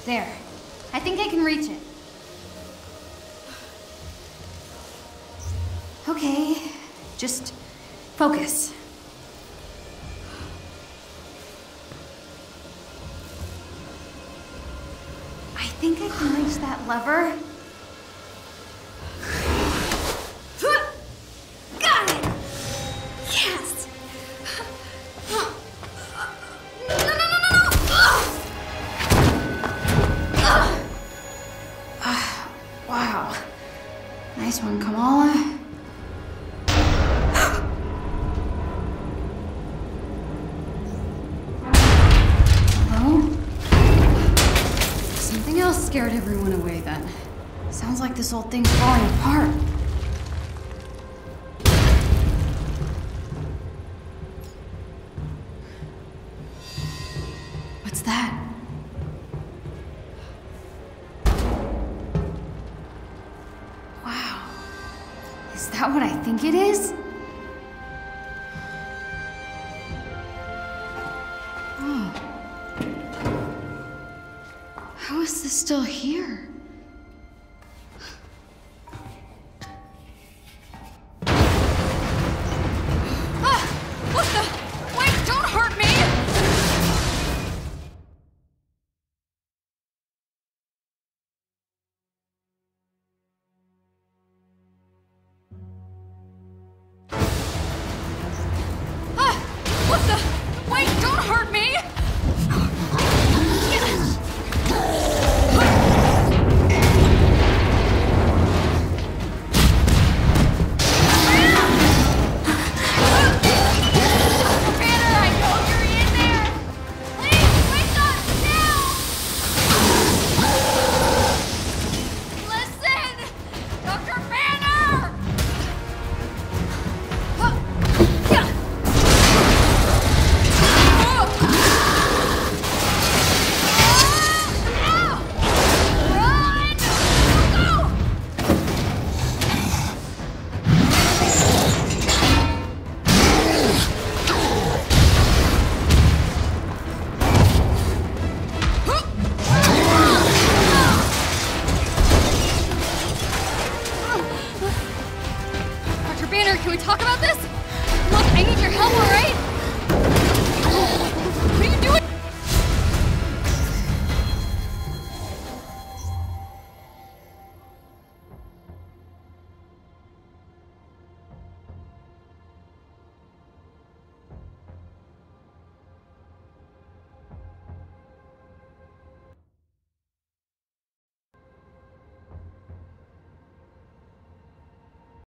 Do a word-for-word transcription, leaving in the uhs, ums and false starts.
There. I think I can reach it. Okay, just focus. I think I can reach that lever. Got it! Yes! No, no, no, no, no! Uh, wow. Nice one, Kamala. Scared everyone away then. Sounds like this old thing's falling apart. What's that? Wow. Is that what I think it is? How is this still here? Ah! What the? Wait, don't hurt me! Ah! What the? Wait, don't hurt me! Can we talk about this? Look, I need your help, all right?